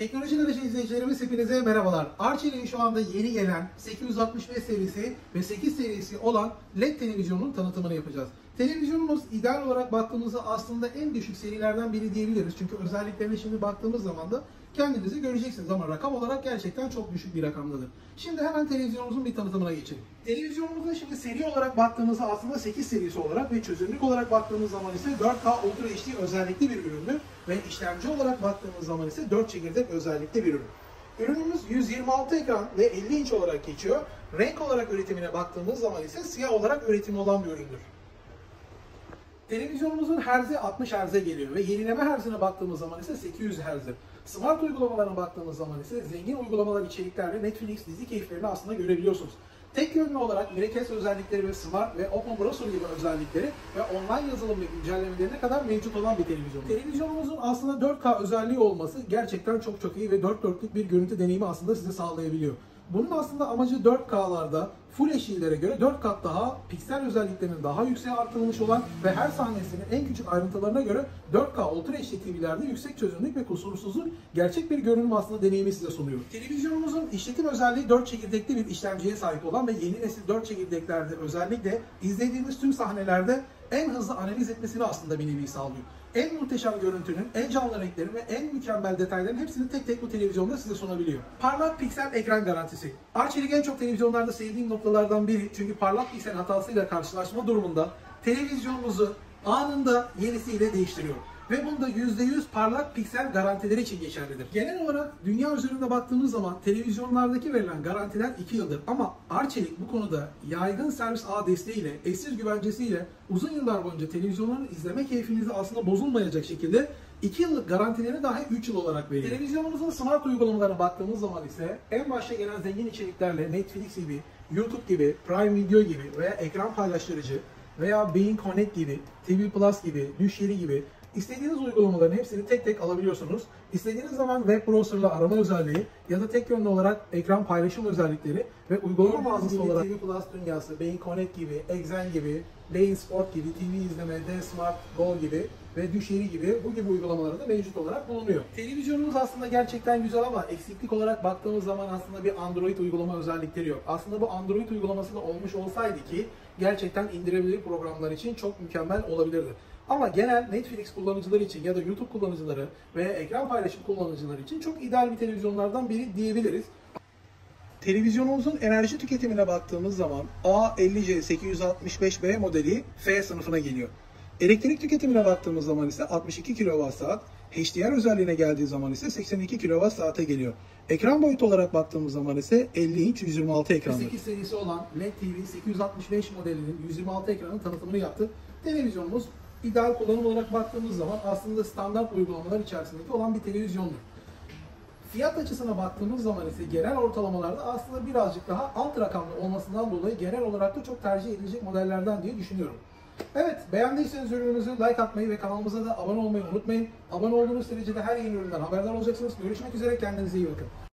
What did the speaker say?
Teknoloji Garajı izleyicilerimiz hepinize merhabalar. Arçelik'in şu anda yeni gelen 865 serisi ve 8 serisi olan LED televizyonun tanıtımını yapacağız. Televizyonumuz ideal olarak baktığımızda aslında en düşük serilerden biri diyebiliriz. Çünkü özelliklerine şimdi baktığımız zaman da kendinizi göreceksiniz ama rakam olarak gerçekten çok düşük bir rakamdadır. Şimdi hemen televizyonumuzun bir tanıtımına geçelim. Televizyonumuzda şimdi seri olarak baktığımızda aslında 8 serisi olarak ve çözünürlük olarak baktığımız zaman ise 4K Ultra HD özellikli bir üründür ve işlemci olarak baktığımız zaman ise 4 çekirdek özellikli bir ürün. Ürünümüz 126 ekran ve 50 inç olarak geçiyor. Renk olarak üretimine baktığımız zaman ise siyah olarak üretimi olan bir üründür. Televizyonumuzun herzi 60 Hz'e geliyor ve yenileme herzine baktığımız zaman ise 800 Hz'dir. Smart uygulamalarına baktığımız zaman ise zengin uygulamalar içeriklerle Netflix dizi keyiflerini aslında görebiliyorsunuz. Tek yönlü olarak Miracast özellikleri ve Smart ve Open Browser gibi özellikleri ve online yazılım ve güncellemelerine kadar mevcut olan bir televizyon. Televizyonumuzun aslında 4K özelliği olması gerçekten çok iyi ve dört dörtlük bir görüntü deneyimi aslında size sağlayabiliyor. Bunun aslında amacı 4K'larda Full HD'lere göre 4 kat daha piksel özelliklerinin daha yükseğe artırılmış olan ve her sahnesinin en küçük ayrıntılarına göre 4K Ultra HD TV'lerde yüksek çözünürlük ve kusursuzluk gerçek bir görünüm aslında deneyimi size sunuyor. Televizyonumuzun işletim özelliği 4 çekirdekli bir işlemciye sahip olan ve yeni nesil 4 çekirdeklerde özellikle izlediğiniz tüm sahnelerde en hızlı analiz etmesini aslında bir nevi sağlıyor. En muhteşem görüntünün, en canlı renklerin ve en mükemmel detayların hepsini tek tek bu televizyonda size sunabiliyor. Parlak piksel ekran garantisi. Arçelik en çok televizyonlarda sevdiğim noktalardan biri, çünkü parlak piksel hatasıyla karşılaşma durumunda televizyonumuzu anında yenisiyle değiştiriyor. Ve bunda %100 parlak piksel garantileri için geçerlidir. Genel olarak dünya üzerinde baktığımız zaman televizyonlardaki verilen garantiler 2 yıldır. Ama Arçelik bu konuda yaygın servis ağ desteğiyle, eşsiz güvencesiyle uzun yıllar boyunca televizyonların izleme keyfinizi aslında bozulmayacak şekilde 2 yıllık garantilerini dahi 3 yıl olarak veriyor. Televizyonumuzun smart uygulamalarına baktığımız zaman ise en başta gelen zengin içeriklerle Netflix gibi, YouTube gibi, Prime Video gibi veya ekran paylaştırıcı veya Bein Connect gibi, TV Plus gibi, Düş Yeri gibi İstediğiniz uygulamaların hepsini tek tek alabiliyorsunuz. İstediğiniz zaman web browser'la arama özelliği ya da tek yönlü olarak ekran paylaşım özellikleri ve uygulama mağazası olarak TV Plus dünyası, Bein Connect gibi, Exen gibi, Bein Sport gibi, TV izleme, D-Smart, Go gibi ve Düş Yeri gibi bu gibi uygulamaları da mevcut olarak bulunuyor. Televizyonumuz aslında gerçekten güzel ama eksiklik olarak baktığımız zaman aslında bir Android uygulama özellikleri yok. Aslında bu Android uygulaması da olmuş olsaydı ki gerçekten indirebilir programlar için çok mükemmel olabilirdi. Ama genel Netflix kullanıcıları için ya da YouTube kullanıcıları veya ekran paylaşım kullanıcıları için çok ideal bir televizyonlardan biri diyebiliriz. Televizyonumuzun enerji tüketimine baktığımız zaman A50C865B modeli F sınıfına geliyor. Elektrik tüketimine baktığımız zaman ise 62 kWh, HDR özelliğine geldiği zaman ise 82 kWh'e geliyor. Ekran boyutu olarak baktığımız zaman ise 50 inç 126 ekranlı. 8 serisi olan LED TV 865 modelinin 126 ekranın tanıtımını yaptı. Televizyonumuz ideal kullanım olarak baktığımız zaman aslında standart uygulamalar içerisindeki olan bir televizyondur. Fiyat açısına baktığımız zaman ise genel ortalamalarda aslında birazcık daha alt rakamlı olmasından dolayı genel olarak da çok tercih edilecek modellerden diye düşünüyorum. Evet, beğendiyseniz ürünümüzü like atmayı ve kanalımıza da abone olmayı unutmayın. Abone olduğunuz sürece de her yeni üründen haberdar olacaksınız. Görüşmek üzere, kendinize iyi bakın.